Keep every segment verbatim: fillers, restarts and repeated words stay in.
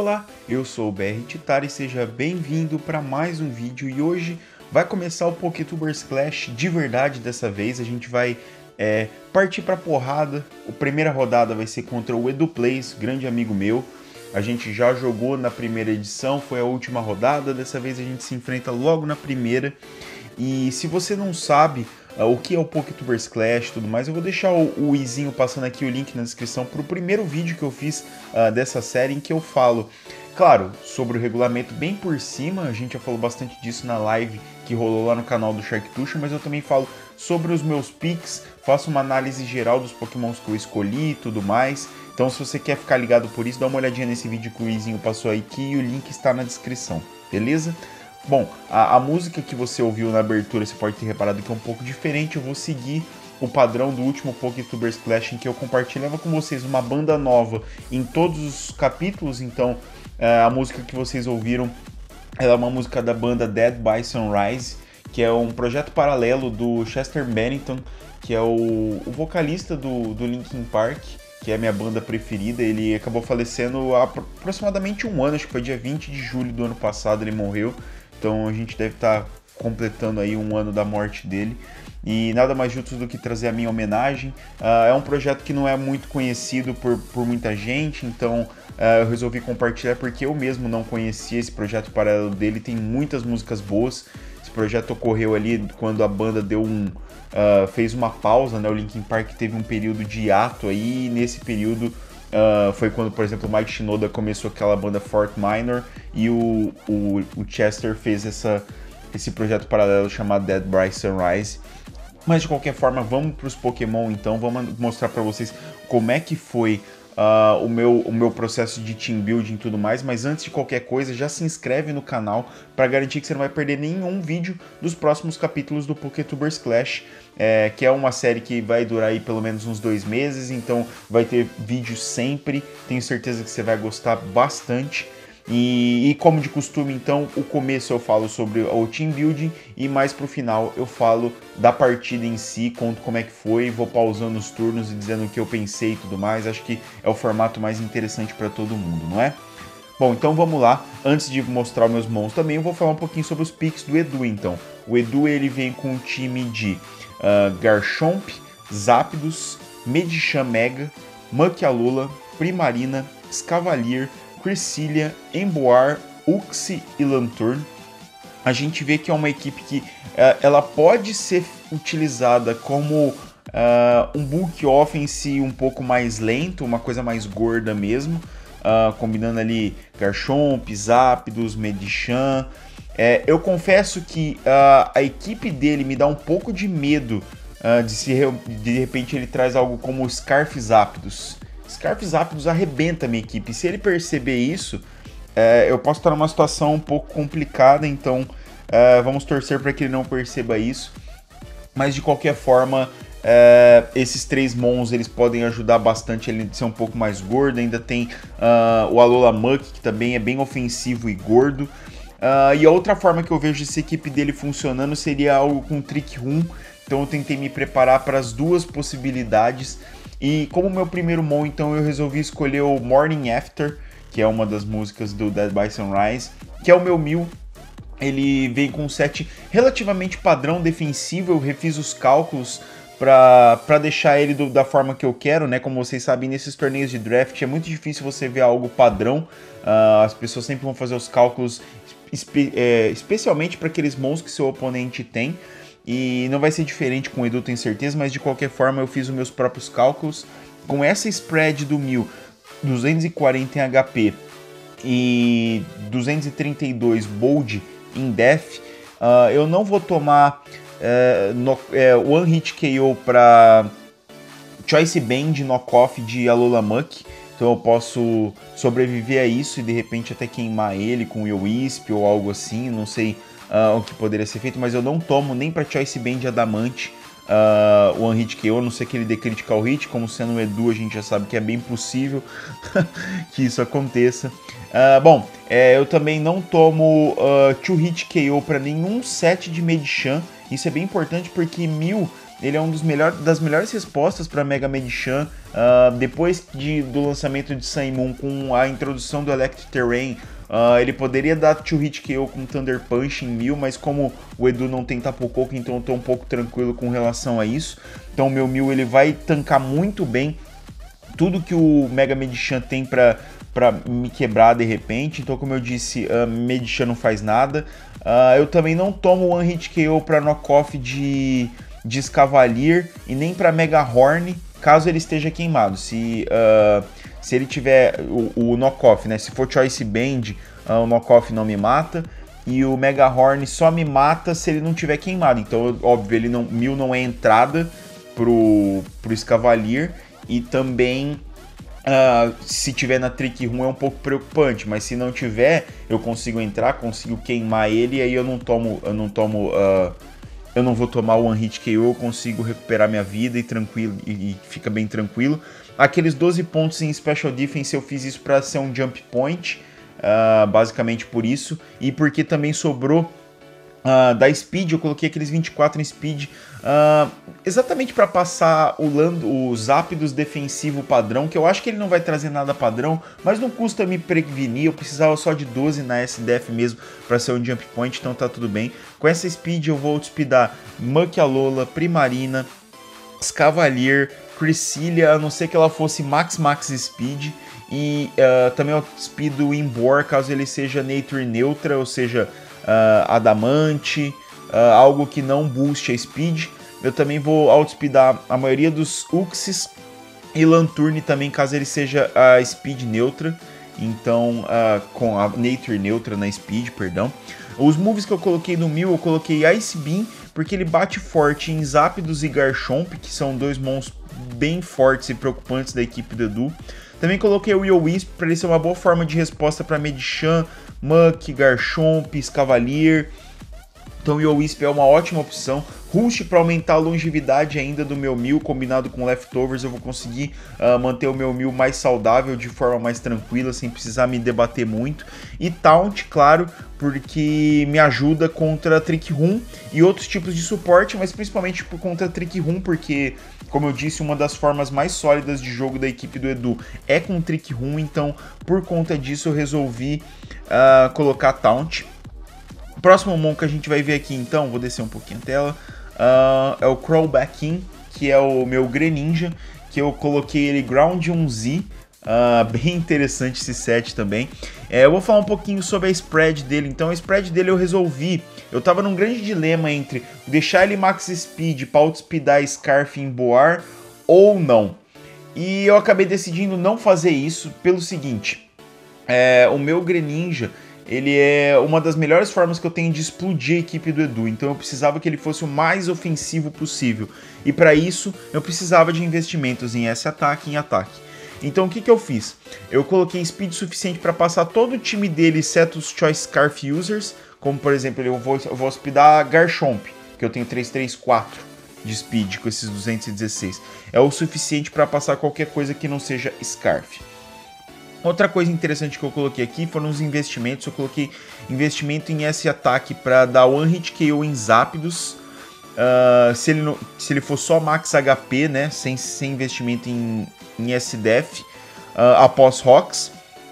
Olá, eu sou o B R Titar e seja bem-vindo para mais um vídeo. E hoje vai começar o PokéTubers Clash de verdade. Dessa vez a gente vai é, partir para porrada. A primeira rodada vai ser contra o EduPlays, grande amigo meu. A gente já jogou na primeira edição, foi a última rodada. Dessa vez a gente se enfrenta logo na primeira. E se você não sabe uh, o que é o PokéTubers Clash e tudo mais, eu vou deixar o, o izinho passando aqui, o link na descrição, para o primeiro vídeo que eu fiz uh, dessa série, em que eu falo, claro, sobre o regulamento bem por cima. A gente já falou bastante disso na live que rolou lá no canal do Sharktusha, mas eu também falo sobre os meus picks, faço uma análise geral dos pokémons que eu escolhi e tudo mais. Então se você quer ficar ligado por isso, dá uma olhadinha nesse vídeo que o izinho passou aí, que o link está na descrição, beleza? Bom, a, a música que você ouviu na abertura, você pode ter reparado que é um pouco diferente. Eu vou seguir o padrão do último PokéTubers Clash, em que eu compartilhava com vocês uma banda nova em todos os capítulos. Então, é, a música que vocês ouviram, ela é uma música da banda Dead by Sunrise, que é um projeto paralelo do Chester Bennington, que é o, o vocalista do, do Linkin Park, que é a minha banda preferida. Ele acabou falecendo há aproximadamente um ano, acho que foi dia vinte de julho do ano passado ele morreu. Então a gente deve estar tá completando aí um ano da morte dele. E nada mais justo do que trazer a minha homenagem. Uh, é um projeto que não é muito conhecido por, por muita gente, então uh, eu resolvi compartilhar porque eu mesmo não conhecia esse projeto paralelo dele. Tem muitas músicas boas. Esse projeto ocorreu ali quando a banda deu um, uh, fez uma pausa, né? O Linkin Park teve um período de hiato aí, e nesse período Uh, foi quando, por exemplo, o Mike Shinoda começou aquela banda Fort Minor e o, o, o Chester fez essa, esse projeto paralelo chamado Dead by Sunrise. Mas de qualquer forma, vamos para os Pokémon então, vamos mostrar para vocês como é que foi uh, o, meu, o meu processo de team building e tudo mais. Mas antes de qualquer coisa, já se inscreve no canal para garantir que você não vai perder nenhum vídeo dos próximos capítulos do PokéTubers Clash. É, que é uma série que vai durar aí pelo menos uns dois meses, então vai ter vídeo sempre, tenho certeza que você vai gostar bastante. E, e como de costume, então, o começo eu falo sobre o team building e mais pro final eu falo da partida em si, conto como é que foi, vou pausando os turnos e dizendo o que eu pensei e tudo mais. Acho que é o formato mais interessante para todo mundo, não é? Bom, então vamos lá. Antes de mostrar os meus mons também, eu vou falar um pouquinho sobre os picks do Edu, então. O Edu, ele vem com um time de uh, Garchomp, Zapdos, Medicham Mega, Munchalula, Primarina, Escavalier, Cresselia, Emboar, Uxie e Lanturn. A gente vê que é uma equipe que uh, ela pode ser utilizada como uh, um bulk offense um pouco mais lento, uma coisa mais gorda mesmo. Uh, combinando ali Garchomp, Zapdos, Medicham. É, eu confesso que uh, a equipe dele me dá um pouco de medo uh, de se de repente ele traz algo como Scarf Zapdos. Scarf Zapdos arrebenta a minha equipe. Se ele perceber isso, uh, eu posso estar numa situação um pouco complicada, então uh, vamos torcer para que ele não perceba isso. Mas de qualquer forma, É, esses três mons eles podem ajudar bastante ele a ser um pouco mais gordo. Ainda tem uh, o Alola Muck, que também é bem ofensivo e gordo. Uh, e a outra forma que eu vejo essa equipe dele funcionando seria algo com Trick Room. Então eu tentei me preparar para as duas possibilidades. E como meu primeiro mon, então eu resolvi escolher o Morning After, que é uma das músicas do Dead by Sunrise, que é o meu Mew. Ele vem com um set relativamente padrão defensivo. Eu refiz os cálculos para deixar ele do, da forma que eu quero, né? Como vocês sabem, nesses torneios de draft é muito difícil você ver algo padrão. Uh, as pessoas sempre vão fazer os cálculos espe é, especialmente para aqueles mons que seu oponente tem. E não vai ser diferente com o Edu, tenho certeza, mas de qualquer forma eu fiz os meus próprios cálculos. Com essa spread do Mew, duzentos e quarenta em H P e duzentos e trinta e dois Bold em Def, uh, eu não vou tomar É, no, é, One Hit K O para Choice Band knockoff de Alola Muck. Então eu posso sobreviver a isso e de repente até queimar ele com o Wisp ou algo assim. Não sei uh, o que poderia ser feito, mas eu não tomo nem para Choice Band Adamante uh, One Hit K O, a não ser que ele dê Critical Hit. Como sendo um Edu, a gente já sabe que é bem possível que isso aconteça. Uh, bom, é, eu também não tomo uh, Two Hit K O para nenhum set de Medicham. Isso é bem importante porque Mew ele é um dos melhores, das melhores respostas para Mega Medicham. Uh, depois de, do lançamento de Sun Moon, com a introdução do Electric Terrain, uh, ele poderia dar two hit K O com Thunder Punch em mil, mas como o Edu não tem Tapu Koko, então eu tô um pouco tranquilo com relação a isso. Então o meu Mew ele vai tancar muito bem tudo que o Mega Medicham tem para para me quebrar de repente. Então, como eu disse, uh, Medicham não faz nada. Uh, eu também não tomo One Hit K O para knockoff de, de Escavalier e nem para Mega Horn, caso ele esteja queimado. Se, uh, se ele tiver o, o knockoff, né? Se for Choice Band, uh, o knockoff não me mata. E o Mega Horn só me mata se ele não tiver queimado. Então, óbvio, ele não, Mil não é entrada pro, pro Escavalier. E também, uh, se tiver na Trick Room é um pouco preocupante, mas se não tiver, eu consigo entrar, consigo queimar ele, e aí eu não tomo, eu não tomo, uh, eu não vou tomar o One Hit K O, eu consigo recuperar minha vida e tranquilo, e, e fica bem tranquilo. Aqueles doze pontos em Special Defense eu fiz isso para ser um Jump Point, uh, basicamente por isso, e porque também sobrou Uh, da Speed, eu coloquei aqueles vinte e quatro em Speed, uh, exatamente para passar o, land, o Zapdos defensivo padrão, que eu acho que ele não vai trazer nada padrão, mas não custa me prevenir, eu precisava só de doze na S D F mesmo para ser um Jump Point, então tá tudo bem. Com essa Speed eu vou outspeedar Muck Alola, Primarina, Escavalier, Cresselia, a não ser que ela fosse Max Max Speed, e uh, também eu outspeedo o Imbor, caso ele seja Nature Neutra, ou seja, Uh, Adamante, uh, algo que não booste a Speed. Eu também vou outspeedar a maioria dos Uxis e Lanturn também, caso ele seja a Speed neutra. Então, uh, com a Nature neutra na Speed, perdão. Os moves que eu coloquei no Mew, eu coloquei Ice Beam, porque ele bate forte em Zapdos e Garchomp, que são dois monstros bem fortes e preocupantes da equipe do Edu. Também coloquei o Will-O-Wisp para ele ser uma boa forma de resposta para Medicham, Muck, Garchomp, Escavalier. Então o Will-O-Wisp é uma ótima opção. Roost para aumentar a longevidade ainda do meu Mew, combinado com Leftovers, eu vou conseguir uh, manter o meu Mew mais saudável, de forma mais tranquila, sem precisar me debater muito. E Taunt, claro, porque me ajuda contra Trick Room e outros tipos de suporte, mas principalmente por contra Trick Room, porque, como eu disse, uma das formas mais sólidas de jogo da equipe do Edu é com Trick Room, então por conta disso eu resolvi uh, colocar Taunt. O próximo Mon que a gente vai ver aqui, então, vou descer um pouquinho a tela, uh, é o Crawlback In, que é o meu Greninja, que eu coloquei ele Ground um Z, uh, bem interessante esse set também. É, eu vou falar um pouquinho sobre a spread dele. Então a spread dele eu resolvi, eu tava num grande dilema entre deixar ele Max Speed para outspeedar Scarf em Boar ou não. E eu acabei decidindo não fazer isso pelo seguinte, é, o meu Greninja, ele é uma das melhores formas que eu tenho de explodir a equipe do Edu, então eu precisava que ele fosse o mais ofensivo possível. E para isso, eu precisava de investimentos em S-Ataque e em ataque. Então o que, que eu fiz? Eu coloquei speed suficiente para passar todo o time dele, exceto os Choice Scarf Users, como por exemplo, eu vou, eu vou hospedar Garchomp, que eu tenho trezentos e trinta e quatro de speed com esses duzentos e dezesseis. É o suficiente para passar qualquer coisa que não seja Scarf. Outra coisa interessante que eu coloquei aqui foram os investimentos. Eu coloquei investimento em S-Ataque para dar One Hit K O em Zapdos. Uh, se, ele não, se ele for só Max H P, né, sem, sem investimento em, em S D F, uh, após Rocks.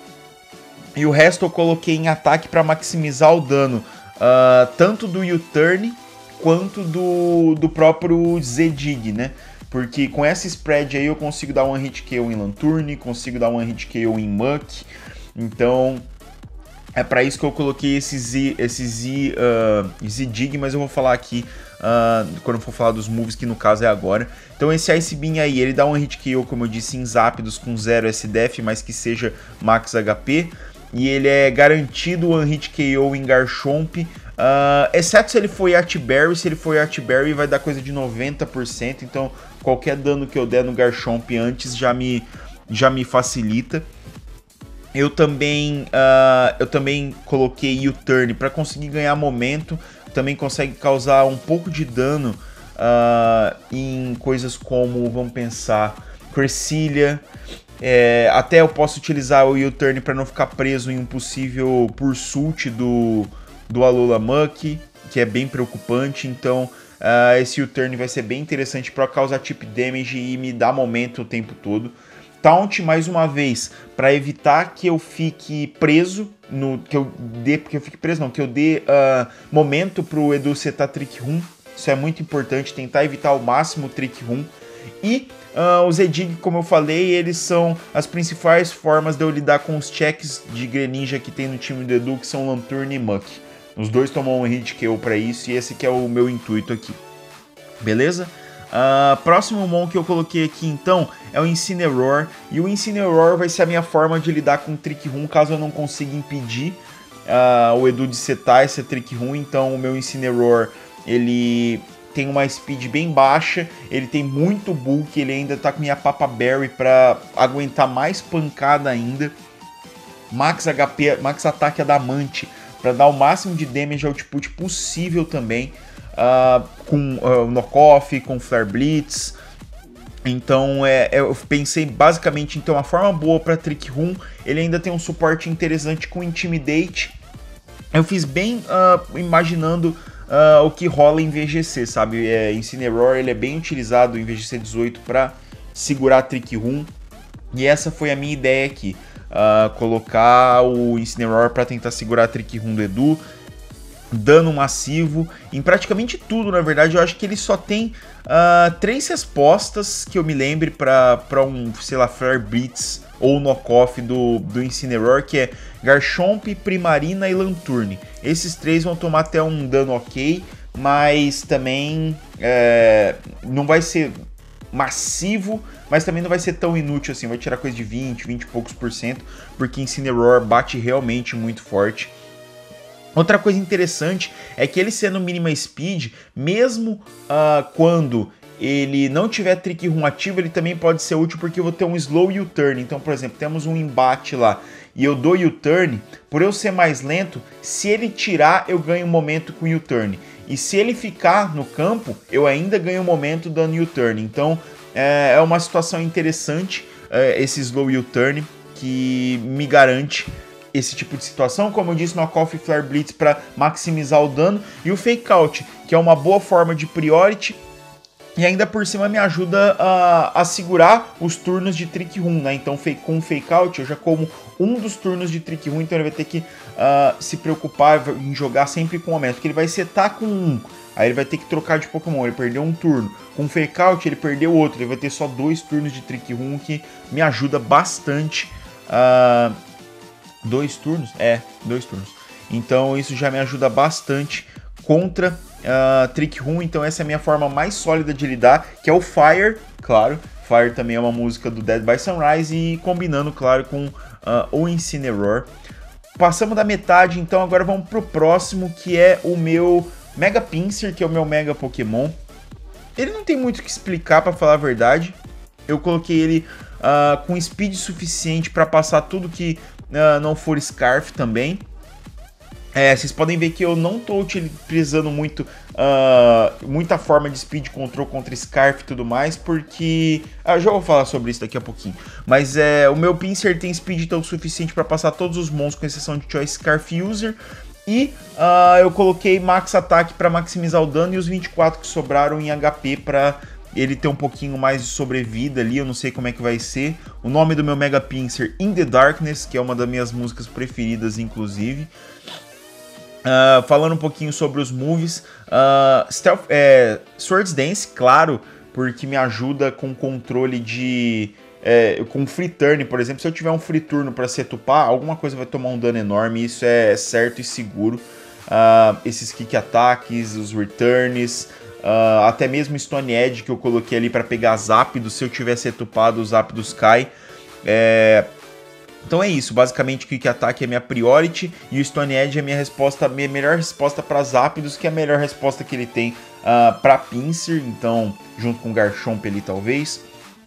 E o resto eu coloquei em ataque para maximizar o dano, uh, tanto do U-Turn quanto do, do próprio Z-Dig, né? Porque com essa spread aí eu consigo dar One Hit K O em Lanturn, consigo dar One Hit K O em Muck. Então é para isso que eu coloquei esse Z, esse Z, uh, Z-Dig, mas eu vou falar aqui uh, quando eu for falar dos moves, que no caso é agora. Então esse Ice Beam aí, ele dá One Hit K O, como eu disse, em Zapdos com zero S D F, mas que seja Max H P. E ele é garantido One Hit K O em Garchomp, uh, exceto se ele for Yatberry. Se ele for Yatberry vai dar coisa de noventa por cento, então qualquer dano que eu der no Garchomp antes já me, já me facilita. Eu também, uh, eu também coloquei U-Turn para conseguir ganhar momento, também consegue causar um pouco de dano uh, em coisas como, vamos pensar, Cresselia. É, até eu posso utilizar o U-Turn para não ficar preso em um possível Pursuit do, do Alola Muck, que é bem preocupante. Então uh, esse U-Turn vai ser bem interessante para causar chip damage e me dar momento o tempo todo. Taunt mais uma vez, para evitar que eu fique preso, no, que eu dê, porque eu fique preso não, que eu dê uh, momento pro Edu setar Trick Room. Isso é muito importante, tentar evitar ao máximo o Trick Room. E uh, os Zedig, como eu falei, eles são as principais formas de eu lidar com os checks de Greninja que tem no time do Edu, que são Lanturn e Muck. Os dois tomam um hit K O para isso, e esse que é o meu intuito aqui. Beleza? Uh, próximo Mon que eu coloquei aqui então é o Incineroar, e o Incineroar vai ser a minha forma de lidar com o Trick Room caso eu não consiga impedir uh, o Edu de setar esse Trick Room. Então o meu Incineroar, ele tem uma speed bem baixa, ele tem muito bulk, ele ainda tá com minha Papa Berry para aguentar mais pancada ainda, max H P, max ataque adamante para dar o máximo de damage output possível também. Uh, com uh, knockoff, com Flare Blitz. Então é, é, eu pensei basicamente em ter uma forma boa para Trick Room. Ele ainda tem um suporte interessante com Intimidate. Eu fiz bem uh, imaginando uh, o que rola em V G C, sabe? É, Incineroar, ele é bem utilizado em V G C dezoito para segurar Trick Room. E essa foi a minha ideia aqui. Uh, colocar o Incineroar para tentar segurar a Trick Room do Edu. Dano massivo em praticamente tudo, na verdade. Eu acho que ele só tem uh, três respostas que eu me lembre para um, sei lá, Flare Blitz ou knockoff do, do Incineroar, que é Garchomp, Primarina e Lanturn. Esses três vão tomar até um dano ok, mas também é, não vai ser massivo, mas também não vai ser tão inútil assim, vai tirar coisa de vinte, vinte e poucos por cento, porque Incineroar bate realmente muito forte. Outra coisa interessante é que ele sendo mínima speed, mesmo uh, quando ele não tiver Trick Room ativo, ele também pode ser útil porque eu vou ter um slow U-turn. Então, por exemplo, temos um embate lá e eu dou U-turn, por eu ser mais lento, se ele tirar, eu ganho momento com U-turn. E se ele ficar no campo, eu ainda ganho momento dando U-turn. Então, é, é uma situação interessante, é, esse slow U-turn, que me garante esse tipo de situação, como eu disse, no Knockoff e Flare Blitz para maximizar o dano, e o Fake Out, que é uma boa forma de priority, e ainda por cima me ajuda a, a segurar os turnos de Trick Room, né? Então com o Fake Out eu já como um dos turnos de Trick Room, então ele vai ter que uh, se preocupar em jogar sempre com o aumento, porque ele vai setar com um, aí ele vai ter que trocar de Pokémon, ele perdeu um turno. Com o Fake Out ele perdeu outro, ele vai ter só dois turnos de Trick Room, que me ajuda bastante. Uh, Dois turnos? É, dois turnos. Então isso já me ajuda bastante contra uh, Trick Room. Então essa é a minha forma mais sólida de lidar, que é o Fire, claro. Fire também é uma música do Dead by Sunrise e combinando, claro, com uh, o Incineroar. Passamos da metade, então agora vamos pro próximo, que é o meu Mega Pinsir, que é o meu Mega Pokémon. Ele não tem muito o que explicar, para falar a verdade. Eu coloquei ele uh, com speed suficiente para passar tudo que Uh, não for Scarf também. É, vocês podem ver que eu não estou utilizando muito uh, muita forma de speed control contra Scarf e tudo mais, porque ah, já vou falar sobre isso daqui a pouquinho. Mas é, o meu Pinsir tem speed tão suficiente para passar todos os monstros, com exceção de Choice Scarf User. E uh, eu coloquei Max Ataque para maximizar o dano, e os vinte e quatro que sobraram em H P para ele ter um pouquinho mais de sobrevida ali. Eu não sei como é que vai ser. O nome do meu Mega Pinsir, In The Darkness, que é uma das minhas músicas preferidas, inclusive. Uh, falando um pouquinho sobre os moves. Uh, Stealth, é, Swords Dance, claro, porque me ajuda com controle de... É, com free turn, por exemplo. Se eu tiver um free turno para setupar, alguma coisa vai tomar um dano enorme. Isso é certo e seguro. Uh, esses kick ataques, os returns... Uh, até mesmo Stone Edge, que eu coloquei ali para pegar Zapdos, se eu tiver setupado, o Zapdos cai. É... Então é isso, basicamente o Quick Attack é minha priority, e o Stone Edge é minha resposta, minha melhor resposta para Zapdos, que é a melhor resposta que ele tem uh, para Pinsir, então junto com Garchomp ali talvez.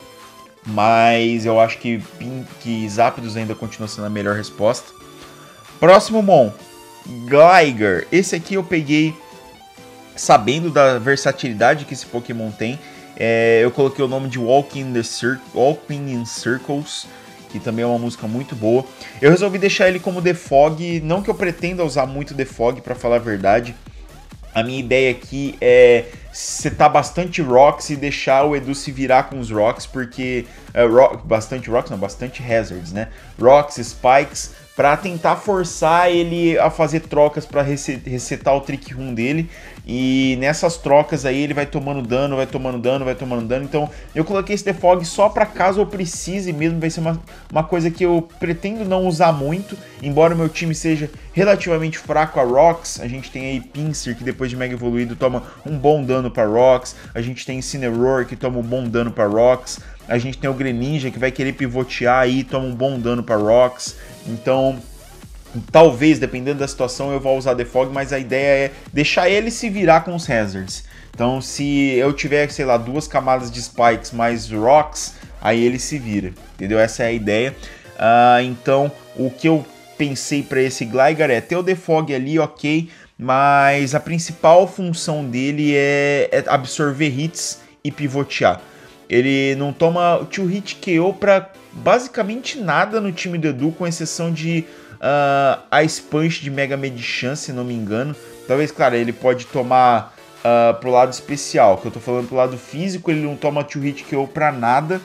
Mas eu acho que, que Zapdos ainda continua sendo a melhor resposta. Próximo Mon, Gligar. Esse aqui eu peguei sabendo da versatilidade que esse Pokémon tem. É, eu coloquei o nome de Walking in, the Cir Walking in Circles, que também é uma música muito boa. Eu resolvi deixar ele como The Fog, não que eu pretenda usar muito The Fog, para falar a verdade. A minha ideia aqui é setar bastante rocks e deixar o Edu se virar com os rocks, porque... É, rock, bastante rocks, não, bastante hazards, né? Rocks, spikes, para tentar forçar ele a fazer trocas para resetar o Trick Room dele. E nessas trocas aí ele vai tomando dano, vai tomando dano, vai tomando dano. Então eu coloquei esse defog só para caso eu precise mesmo. Vai ser uma, uma coisa que eu pretendo não usar muito. Embora o meu time seja relativamente fraco a Rocks. A gente tem aí Pinsir, que depois de Mega Evoluído toma um bom dano para Rocks. A gente tem Incineroar, que toma um bom dano para Rocks. A gente tem o Greninja, que vai querer pivotear aí e toma um bom dano para Rocks. Então... talvez, dependendo da situação, eu vou usar Defog, mas a ideia é deixar ele se virar com os Hazards. Então, se eu tiver, sei lá, duas camadas de Spikes mais Rocks, aí ele se vira, entendeu? Essa é a ideia. Uh, então, o que eu pensei para esse Gligar é ter o Defog ali, ok, mas a principal função dele é, é absorver hits e pivotear. Ele não toma two hit K O para basicamente nada no time do Edu, com exceção de Uh, a Punch de Mega Medichan, se não me engano. Talvez, claro, ele pode tomar uh, pro lado especial, que eu tô falando pro lado físico, ele não toma two hit K O pra nada.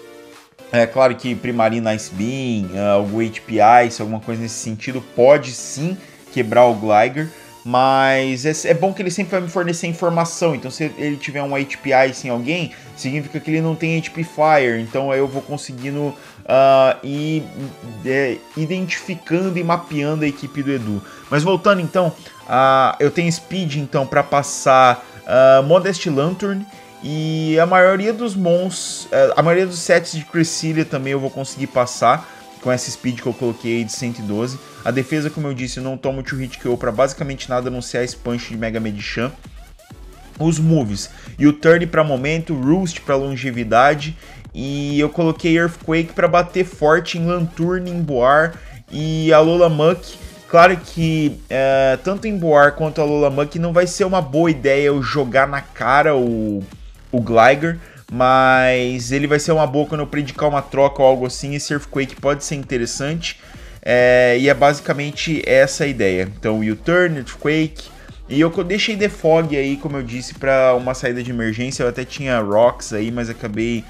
É claro que Primarina Ice Beam, uh, algum H P Ice, alguma coisa nesse sentido, pode sim quebrar o Gligar, mas é, é bom que ele sempre vai me fornecer informação. Então, se ele tiver um H P Ice em alguém, significa que ele não tem H P Fire, então aí eu vou conseguindo Uh, e é, identificando e mapeando a equipe do Edu. Mas voltando então, uh, eu tenho Speed então para passar uh, Modest Lantern, e a maioria dos mons, uh, a maioria dos sets de Cresselia também eu vou conseguir passar com essa Speed que eu coloquei aí de cento e doze. A defesa, como eu disse, eu não tomo two hit K O para basicamente nada, a não ser a Punch de Mega Medichan. Os moves, e o Turn para momento, Roost para longevidade, e eu coloquei Earthquake para bater forte em Lanturn, em Boar e Alola-Muck. Claro que é, tanto em Boar quanto Alola-Muck não vai ser uma boa ideia eu jogar na cara o, o Gligar, mas ele vai ser uma boa quando eu predicar uma troca ou algo assim. Esse Earthquake pode ser interessante, é, e é basicamente essa a ideia. Então, U-Turn, Earthquake... E eu deixei Defog aí, como eu disse, para uma saída de emergência. Eu até tinha Rocks aí, mas acabei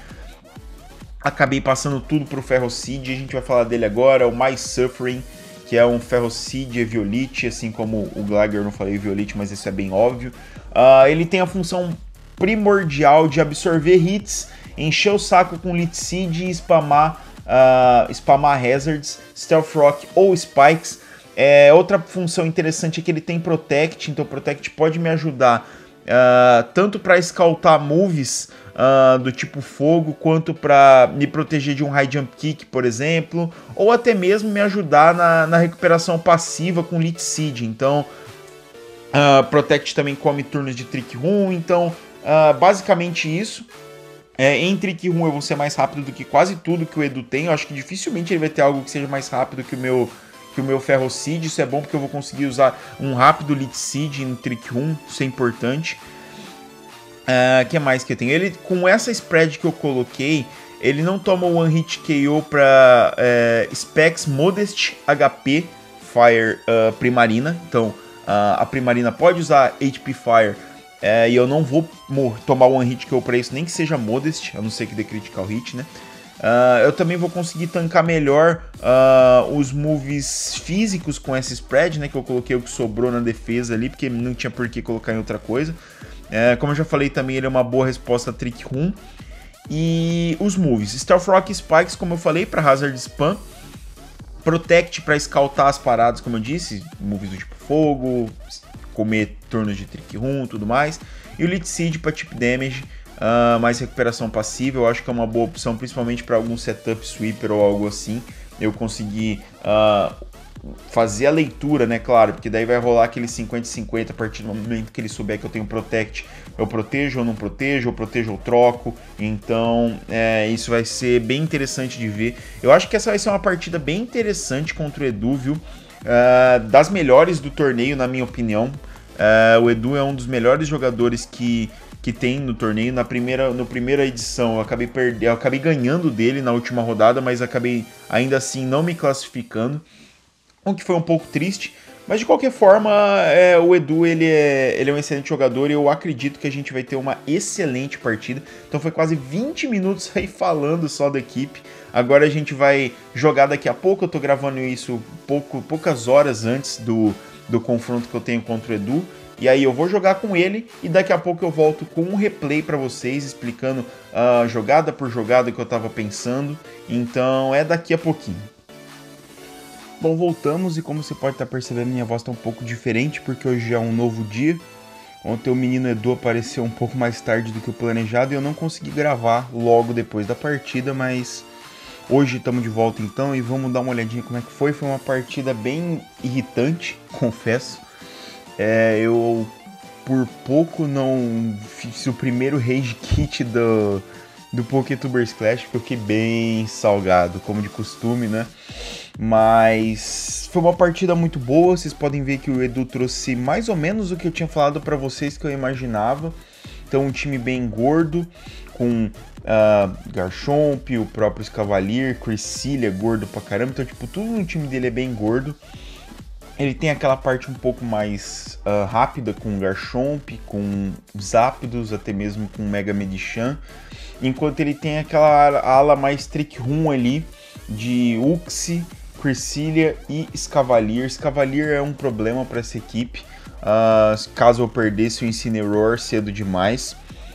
acabei passando tudo pro Ferrocid. A gente vai falar dele agora, o My Suffering, que é um Ferrocid Eviolite, assim como o Gligar, eu não falei Eviolite, mas isso é bem óbvio. Uh, ele tem a função primordial de absorver hits, encher o saco com Leech Seed e spamar, uh, spamar Hazards, Stealth Rock ou Spikes. É, outra função interessante é que ele tem Protect, então Protect pode me ajudar uh, tanto para scoutar moves uh, do tipo fogo, quanto para me proteger de um High Jump Kick, por exemplo, ou até mesmo me ajudar na, na recuperação passiva com Leech Seed. Então, uh, Protect também come turnos de Trick Room, então uh, basicamente isso. É, em Trick Room eu vou ser mais rápido do que quase tudo que o Edu tem. Eu acho que dificilmente ele vai ter algo que seja mais rápido que o meu... que o meu Ferrocid. Isso é bom porque eu vou conseguir usar um rápido Leech Seed no Trick Room, isso é importante. O uh, que mais que eu tenho? Ele, com essa spread que eu coloquei, ele não toma One Hit K O para uh, Specs Modest H P Fire uh, Primarina. Então uh, a Primarina pode usar H P Fire uh, e eu não vou tomar One Hit K O para isso, nem que seja Modest, a não ser que dê Critical Hit, né? Uh, eu também vou conseguir tancar melhor uh, os moves físicos com essa spread, né? Que eu coloquei o que sobrou na defesa ali, porque não tinha por que colocar em outra coisa. Uh, como eu já falei também, ele é uma boa resposta a Trick Room. E os moves, Stealth Rock e Spikes, como eu falei, para Hazard Spam. Protect para scoutar as paradas, como eu disse, moves do tipo fogo, comer turnos de Trick Room e tudo mais. E o Leech Seed para Tip Damage. Uh, mais recuperação passiva, eu acho que é uma boa opção, principalmente para algum setup sweeper ou algo assim. Eu consegui uh, fazer a leitura, né, claro, porque daí vai rolar aquele cinquenta cinquenta a partir do momento que ele souber que eu tenho Protect. Eu protejo ou não protejo, eu protejo ou troco. Então, é, isso vai ser bem interessante de ver. Eu acho que essa vai ser uma partida bem interessante contra o Edu, viu? Uh, das melhores do torneio, na minha opinião. Uh, o Edu é um dos melhores jogadores que... que tem no torneio. Na primeira, no primeira edição eu acabei, perde... eu acabei ganhando dele na última rodada, mas acabei ainda assim não me classificando, o que foi um pouco triste, Mas de qualquer forma, é, o Edu ele é, ele é um excelente jogador e eu acredito que a gente vai ter uma excelente partida. Então foi quase vinte minutos aí falando só da equipe. Agora a gente vai jogar daqui a pouco. Eu tô gravando isso pouco, poucas horas antes do, do confronto que eu tenho contra o Edu. E aí eu vou jogar com ele e daqui a pouco eu volto com um replay para vocês, explicando uh, jogada por jogada que eu tava pensando. Então é daqui a pouquinho. Bom, voltamos e como você pode estar percebendo, minha voz está um pouco diferente porque hoje é um novo dia. Ontem o menino Edu apareceu um pouco mais tarde do que o planejado e eu não consegui gravar logo depois da partida, mas hoje estamos de volta então e vamos dar uma olhadinha como é que foi. Foi uma partida bem irritante, confesso. É, eu por pouco não fiz o primeiro rage kit do, do PokéTubers Clash, porque eu fiquei bem salgado, como de costume, né? Mas foi uma partida muito boa, vocês podem ver que o Edu trouxe mais ou menos o que eu tinha falado para vocês que eu imaginava. Então um time bem gordo, com uh, Garchomp, o próprio Escavalier, Cresselia, gordo pra caramba. Então tipo, tudo no time dele é bem gordo. Ele tem aquela parte um pouco mais uh, rápida com Garchomp, com Zapdos, até mesmo com Mega Medichan. Enquanto ele tem aquela ala mais Trick Room ali de Uxie, Cresselia e Escavalier. Escavalier é um problema para essa equipe, uh, caso eu perdesse o Incineroar cedo demais.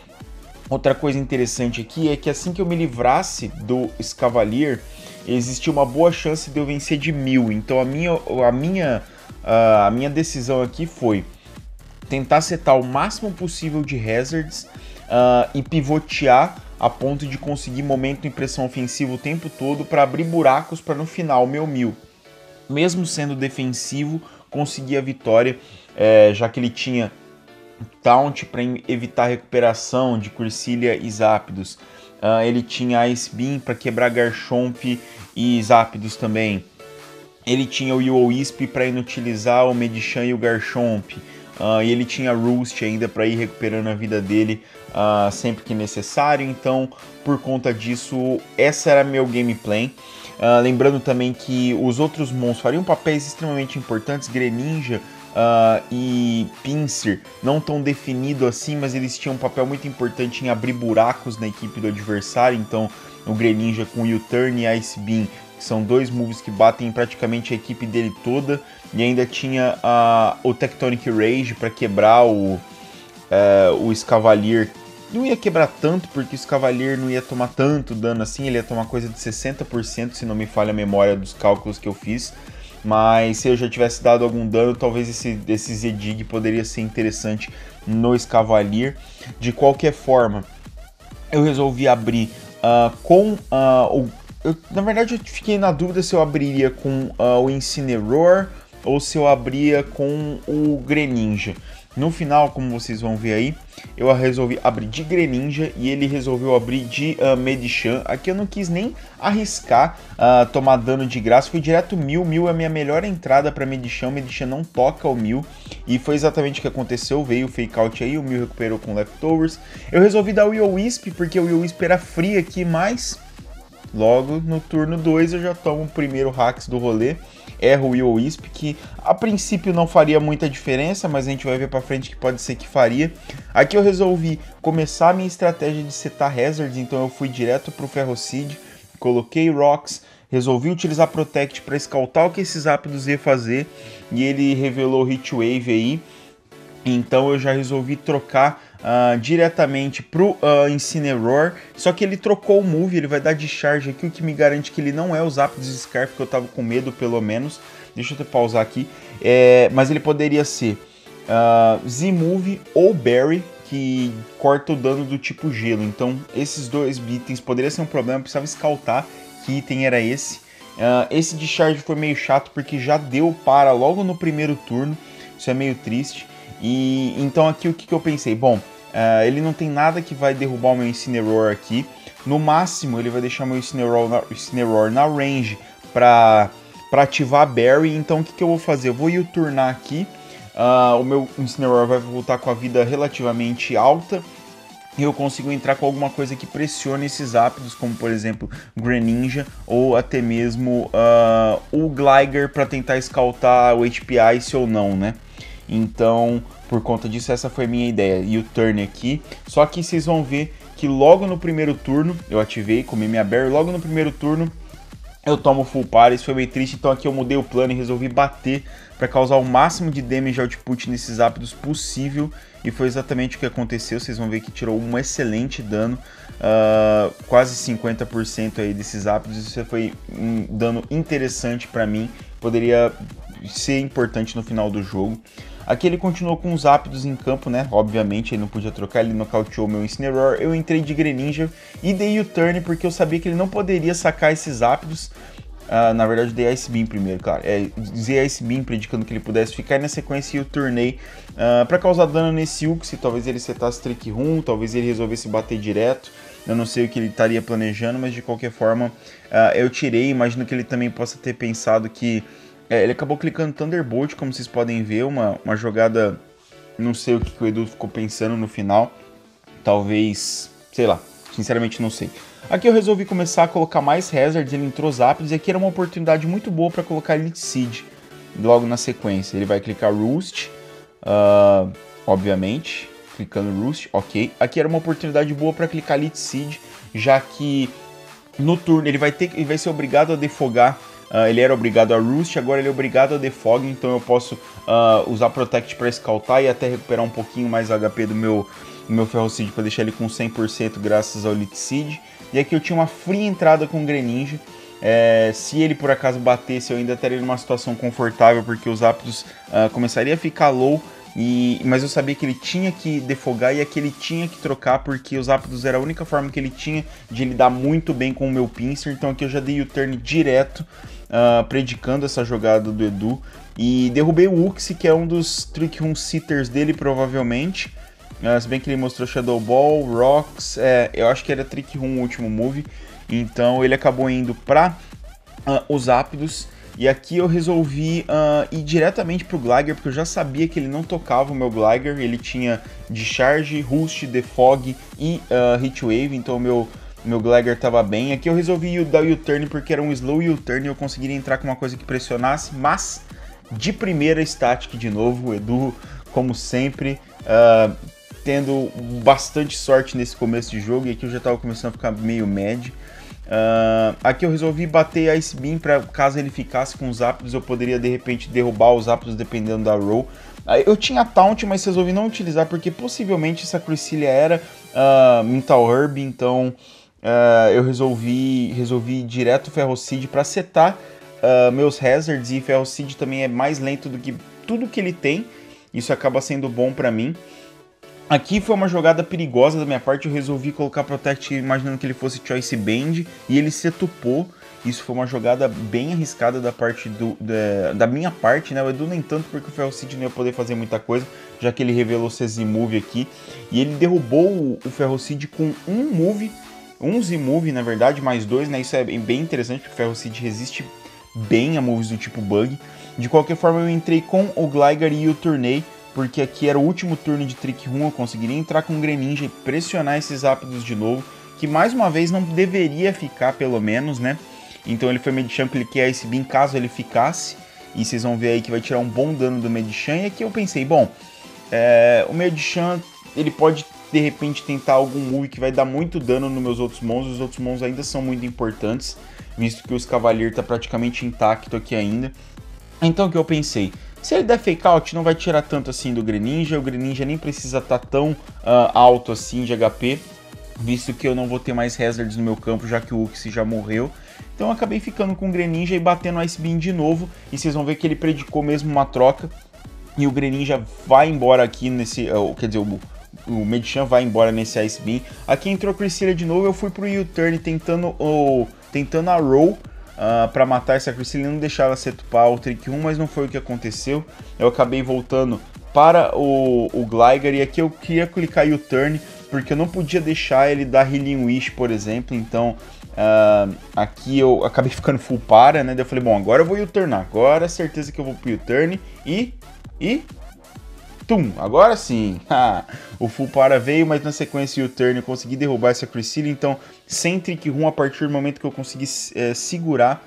Outra coisa interessante aqui é que assim que eu me livrasse do Escavalier, existia uma boa chance de eu vencer de mil. Então a minha, a minha, uh, a minha decisão aqui foi tentar setar o máximo possível de hazards uh, e pivotear a ponto de conseguir momento e pressão ofensiva o tempo todo para abrir buracos para no final, meu mil, mesmo sendo defensivo, conseguir a vitória, é, já que ele tinha Taunt para evitar a recuperação de Cresselia e Zapdos. Uh, ele tinha Ice Beam para quebrar Garchomp e Zapdos também. Ele tinha o Will-O-Wisp para inutilizar o Medichan e o Garchomp. Uh, e ele tinha Roost ainda para ir recuperando a vida dele uh, sempre que necessário. Então, por conta disso, essa era meu gameplay. Uh, lembrando também que os outros monstros fariam papéis extremamente importantes. Greninja uh, e Pinsir não tão definido assim, mas eles tinham um papel muito importante em abrir buracos na equipe do adversário. Então, o Greninja com U-Turn e Ice Beam, que são dois moves que batem praticamente a equipe dele toda, e ainda tinha uh, o Tectonic Rage para quebrar o, uh, o Escavalier. Não ia quebrar tanto, porque o Escavalier não ia tomar tanto dano assim, ele ia tomar coisa de sessenta por cento, se não me falha a memória dos cálculos que eu fiz. Mas se eu já tivesse dado algum dano, talvez esse, esse Z-Dig poderia ser interessante no Escavalier. De qualquer forma, eu resolvi abrir uh, com uh, o... Eu, na verdade, eu fiquei na dúvida se eu abriria com uh, o Incineroar ou se eu abria com o Greninja. No final, como vocês vão ver aí, eu resolvi abrir de Greninja e ele resolveu abrir de uh, Medichan. Aqui eu não quis nem arriscar uh, tomar dano de graça, fui direto mil. Mil é a minha melhor entrada para Medichan. Medichan não toca o mil e foi exatamente o que aconteceu. Veio o Fake Out aí, o mil recuperou com Leftovers. Eu resolvi dar o Will-O-Wisp porque o Will-O-Wisp era free aqui, mas logo no turno dois eu já tomo o primeiro hacks do rolê. Erro o Will-O-Wisp, que a princípio não faria muita diferença, mas a gente vai ver pra frente que pode ser que faria. Aqui eu resolvi começar a minha estratégia de setar hazards, então eu fui direto pro Ferrocid, coloquei Rocks, resolvi utilizar Protect para escautar o que esses Zapdos ia fazer, e ele revelou Heatwave aí. Então eu já resolvi trocar uh, diretamente pro uh, Incineroar, só que ele trocou o move, ele vai dar Discharge aqui, o que me garante que ele não é o Zapdos Scarf, que eu tava com medo pelo menos. Deixa eu até pausar aqui, é, mas ele poderia ser uh, Z-Move ou Berry, que corta o dano do tipo gelo. Então esses dois itens poderiam ser um problema, eu precisava escautar que item era esse. Uh, esse Discharge foi meio chato porque já deu para logo no primeiro turno, isso é meio triste. E então aqui o que, que eu pensei? Bom, uh, ele não tem nada que vai derrubar o meu Incineroar aqui. No máximo ele vai deixar meu Incineroar na, Incineroar na range para ativar a Berry. Então o que, que eu vou fazer? Eu vou U-turnar aqui. Uh, o meu Incineroar vai voltar com a vida relativamente alta. eu consigo entrar com alguma coisa que pressione esses ápidos, como por exemplo Greninja ou até mesmo uh, o Gligar para tentar escaltar o H P Ice ou não, né? Então, por conta disso, essa foi a minha ideia. E o turn aqui, só que vocês vão ver que logo no primeiro turno, eu ativei, comi minha berry, logo no primeiro turno eu tomo full par, isso foi meio triste, então aqui eu mudei o plano e resolvi bater para causar o máximo de damage output nesses ápidos possível, e foi exatamente o que aconteceu. Vocês vão ver que tirou um excelente dano, uh, quase cinquenta por cento aí desses ápidos, isso foi um dano interessante para mim, poderia ser importante no final do jogo. Aqui ele continuou com os ápidos em campo, né? Obviamente ele não podia trocar, ele nocauteou meu Incineroar. Eu entrei de Greninja e dei o turn porque eu sabia que ele não poderia sacar esses ápidos. Uh, na verdade eu dei Ice Beam primeiro, claro. É, usei Ice Beam predicando que ele pudesse ficar e na sequência eu turnei uh, para causar dano nesse Uxie. Talvez ele setasse Trick Room, talvez ele resolvesse bater direto. Eu não sei o que ele estaria planejando, mas de qualquer forma uh, eu tirei. Imagino que ele também possa ter pensado que É, ele acabou clicando Thunderbolt, como vocês podem ver, uma, uma jogada, não sei o que, que o Edu ficou pensando no final, talvez, sei lá, sinceramente não sei. Aqui eu resolvi começar a colocar mais Hazards, ele entrou os ápidos, e aqui era uma oportunidade muito boa para colocar Elite Seed logo na sequência. Ele vai clicar Roost, uh, obviamente, clicando Roost, ok. Aqui era uma oportunidade boa para clicar Elite Seed, já que no turno ele vai, ter, ele vai ser obrigado a defogar. Uh, ele era obrigado a Roost, agora ele é obrigado a Defog, então eu posso uh, usar Protect para escaltar e até recuperar um pouquinho mais H P do meu, do meu Ferrocid para deixar ele com cem por cento graças ao Elite Seed. E aqui eu tinha uma free entrada com o Greninja, é, se ele por acaso batesse eu ainda estaria numa situação confortável porque os ápidos uh, começariam a ficar low. E, mas eu sabia que ele tinha que defogar e aqui ele tinha que trocar porque os ápidos era a única forma que ele tinha de lidar muito bem com o meu Pinsir. Então aqui eu já dei o turn direto, uh, predicando essa jogada do Edu. E derrubei o Uxie, que é um dos Trick Room Sitters dele, provavelmente. Uh, se bem que ele mostrou Shadow Ball, Rocks, é, eu acho que era Trick Room o último move. Então ele acabou indo para uh, os ápidos. E aqui eu resolvi uh, ir diretamente pro Gligar, porque eu já sabia que ele não tocava o meu Gligar. Ele tinha Discharge, Roost, Defog e uh, Heatwave, então o meu, meu Gligar estava bem. Aqui eu resolvi dar o U-Turn porque era um slow U-Turn e eu conseguiria entrar com uma coisa que pressionasse, mas de primeira Static de novo. O Edu, como sempre, uh, tendo bastante sorte nesse começo de jogo, e aqui eu já estava começando a ficar meio mad. Uh, aqui eu resolvi bater Ice Beam para caso ele ficasse com os ápidos eu poderia de repente derrubar os ápidos dependendo da roll. Uh, eu tinha Taunt, mas resolvi não utilizar porque possivelmente essa Cresselia era uh, Mental Herb, então uh, eu resolvi, resolvi ir direto Ferrocid para setar uh, meus Hazards, e Ferrocid também é mais lento do que tudo que ele tem, isso acaba sendo bom para mim. Aqui foi uma jogada perigosa da minha parte, eu resolvi colocar Protect imaginando que ele fosse Choice Band e ele setupou. Isso foi uma jogada bem arriscada da parte do, da, da minha parte, né? O Edu nem tanto porque o Ferrocid não ia poder fazer muita coisa, já que ele revelou seu Z-Move aqui. E ele derrubou o, o Ferrocid com um move, um Z-Move na verdade, mais dois, né? Isso é bem interessante porque o Ferrocid resiste bem a moves do tipo Bug. De qualquer forma eu entrei com o Gligar e o turnei, porque aqui era o último turno de Trick Room, eu conseguiria entrar com o Greninja e pressionar esses ápidos de novo, que mais uma vez não deveria ficar pelo menos, né? Então ele foi Medicham, cliquei Ice Beam caso ele ficasse, e vocês vão ver aí que vai tirar um bom dano do Medicham. E aqui eu pensei, bom, é, o Medicham ele pode de repente tentar algum move que vai dar muito dano nos meus outros monstros, os outros monstros ainda são muito importantes, visto que os Cavalier tá praticamente intacto aqui ainda. Então o que eu pensei? Se ele der Fake Out, não vai tirar tanto assim do Greninja, o Greninja nem precisa estar tá tão uh, alto assim de H P, visto que eu não vou ter mais Hazards no meu campo, já que o Uxie já morreu. Então eu acabei ficando com o Greninja e batendo Ice Beam de novo, e vocês vão ver que ele predicou mesmo uma troca, e o Greninja vai embora aqui nesse, uh, quer dizer, o, o Medicham vai embora nesse Ice Beam. Aqui entrou a Cresselia de novo, eu fui pro U-Turn tentando, uh, tentando a roll, Uh, para matar essa Cresselia, não deixar ela setupar o Trick Room, mas não foi o que aconteceu. Eu acabei voltando para o, o Gligar, e aqui eu queria clicar U-Turn, porque eu não podia deixar ele dar Healing Wish, por exemplo. Então uh, aqui eu acabei ficando full para, né? Daí eu falei, bom, agora eu vou U-Turnar, agora é certeza que eu vou pro U-Turn, e... e... Tum, agora sim. O full para veio, mas na sequência o turn eu consegui derrubar essa Cresselia, então sem trick room a partir do momento que eu consegui é, segurar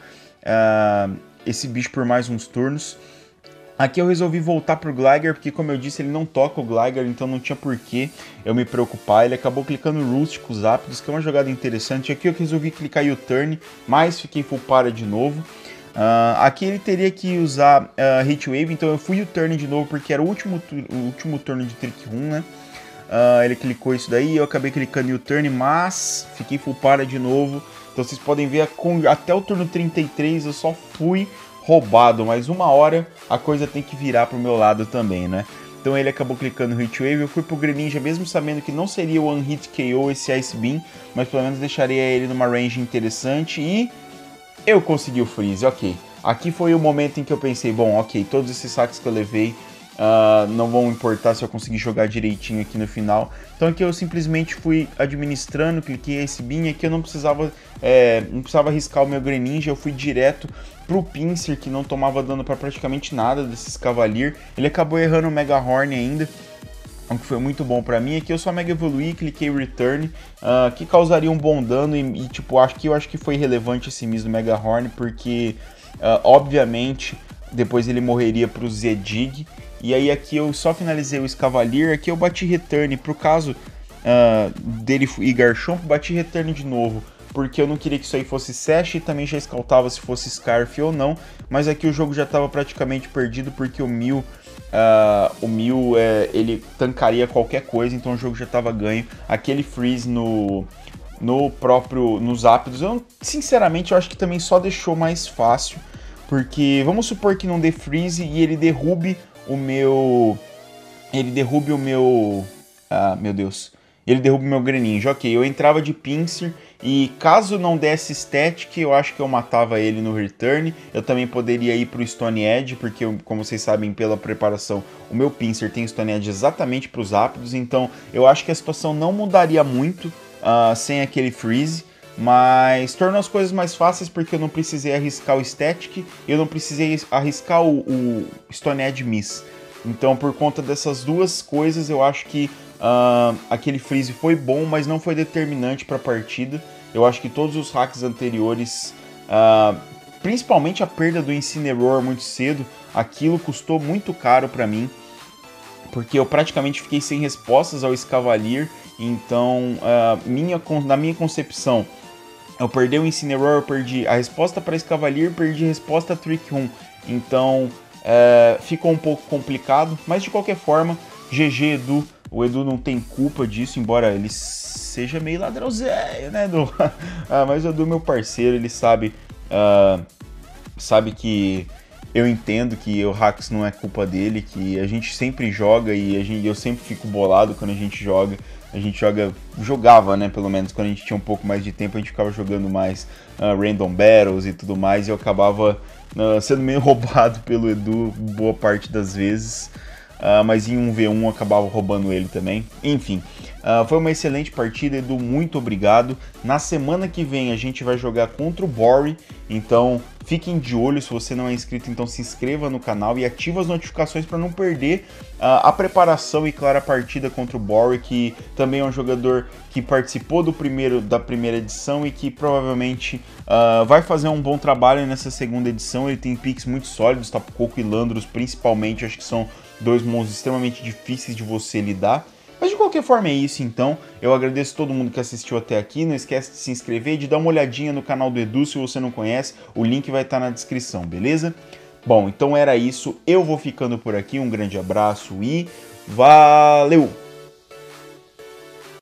uh, esse bicho por mais uns turnos. Aqui eu resolvi voltar pro Gligar, porque como eu disse, ele não toca o Gligar, então não tinha porquê eu me preocupar. Ele acabou clicando Roost com os Zapdos, que é uma jogada interessante. Aqui eu resolvi clicar U-Turn, mas fiquei full para de novo. Uh, aqui ele teria que usar uh, Hit Wave, então eu fui U-Turn de novo, porque era o último, o último turno de Trick Room, né? Uh, ele clicou isso daí, eu acabei clicando U-Turn, mas fiquei full para de novo. Então vocês podem ver, até o turno trinta e três eu só fui roubado, mas uma hora a coisa tem que virar pro meu lado também, né? Então ele acabou clicando no Hit Wave, eu fui pro Greninja mesmo sabendo que não seria o One Hit K O esse Ice Beam, mas pelo menos deixaria ele numa range interessante e eu consegui o Freeze, ok. Aqui foi o momento em que eu pensei, bom, ok, todos esses saques que eu levei Uh, não vão importar se eu conseguir jogar direitinho aqui no final. Então aqui eu simplesmente fui administrando, cliquei esse Beam, aqui eu não precisava, é, não precisava arriscar o meu Greninja, eu fui direto pro Pinsir, que não tomava dano para praticamente nada desses Cavalier. Ele acabou errando o Mega Horn ainda, o que foi muito bom pra mim. Aqui eu só Mega Evoluí, cliquei Return, uh, que causaria um bom dano e, e tipo, acho que eu acho que foi relevante esse miss do Mega Horn, porque uh, obviamente depois ele morreria pro Zedig. E aí aqui eu só finalizei o Escavalier, aqui eu bati Return, pro caso uh, dele ir Garchomp, bati Return de novo, porque eu não queria que isso aí fosse Sash e também já escautava se fosse Scarf ou não, mas aqui o jogo já estava praticamente perdido, porque o Mew, uh, o Mew é, ele tancaria qualquer coisa, então o jogo já estava ganho. Aquele Freeze no, no próprio, nos Zapdos, eu sinceramente eu acho que também só deixou mais fácil, porque vamos supor que não dê Freeze e ele derrube o meu... Ele derrube o meu... Ah, meu Deus. Ele derruba o meu Greninja. Ok, eu entrava de Pinsir e caso não desse Static, eu acho que eu matava ele no Return. Eu também poderia ir pro Stone Edge, porque, eu, como vocês sabem pela preparação, o meu Pinsir tem Stone Edge exatamente para os Zapdos. Então eu acho que a situação não mudaria muito uh, sem aquele Freeze. Mas tornou as coisas mais fáceis porque eu não precisei arriscar o Static, eu não precisei arriscar o, o Stone Edge Miss. Então, por conta dessas duas coisas, eu acho que uh, aquele Freeze foi bom, mas não foi determinante para a partida. Eu acho que todos os hacks anteriores, uh, principalmente a perda do Incineroar muito cedo, aquilo custou muito caro para mim, porque eu praticamente fiquei sem respostas ao Escavalier. Então, uh, minha, na minha concepção, eu perdi o Incineroar, eu perdi a resposta para Escavalier, perdi a resposta a Trick Room. Então, é, ficou um pouco complicado, mas de qualquer forma, G G Edu. O Edu não tem culpa disso, embora ele seja meio ladrãozinho, né, Edu? ah, mas o Edu é meu parceiro, ele sabe, uh, sabe que eu entendo que o hacks não é culpa dele, que a gente sempre joga e a gente, eu sempre fico bolado quando a gente joga. A gente joga, jogava, né, pelo menos, quando a gente tinha um pouco mais de tempo, a gente ficava jogando mais uh, Random Battles e tudo mais, e eu acabava uh, sendo meio roubado pelo Edu boa parte das vezes, uh, mas em um v um eu acabava roubando ele também. Enfim, uh, foi uma excelente partida, Edu, muito obrigado. Na semana que vem a gente vai jogar contra o Bori, então fiquem de olho. Se você não é inscrito, então se inscreva no canal e ative as notificações para não perder uh, a preparação e, claro, a partida contra o Bori, que também é um jogador que participou do primeiro, da primeira edição e que provavelmente uh, vai fazer um bom trabalho nessa segunda edição. Ele tem picks muito sólidos, Tapu Koko e Landorus principalmente, acho que são dois monstros extremamente difíceis de você lidar. Mas de qualquer forma é isso, então. Eu agradeço todo mundo que assistiu até aqui. Não esquece de se inscrever e de dar uma olhadinha no canal do Edu se você não conhece. O link vai estar na descrição, beleza? Bom, então era isso. Eu vou ficando por aqui. Um grande abraço e valeu!